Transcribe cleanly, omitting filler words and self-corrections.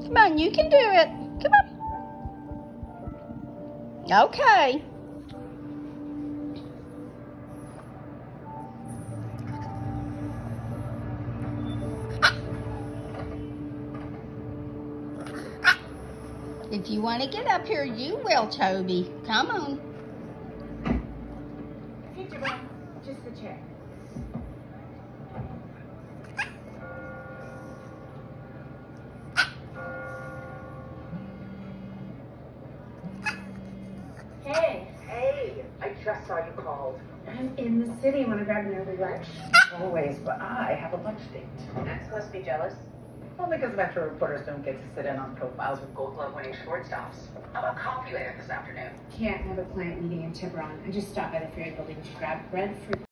Come on, you can do it. Come on. Okay. If you want to get up here, you will, Toby. Come on. Hey, Jerome. Just the chair. Hey. Hey, I just saw you called. I'm in the city. Want to grab an early lunch? Always, but I have a lunch date. I'm supposed to be jealous. Well, because Metro reporters don't get to sit in on profiles with Gold Glove winning shortstops. How about coffee later this afternoon? Can't have a client meeting in Tiburon. I just stopped by the ferry building to grab bread, fruit,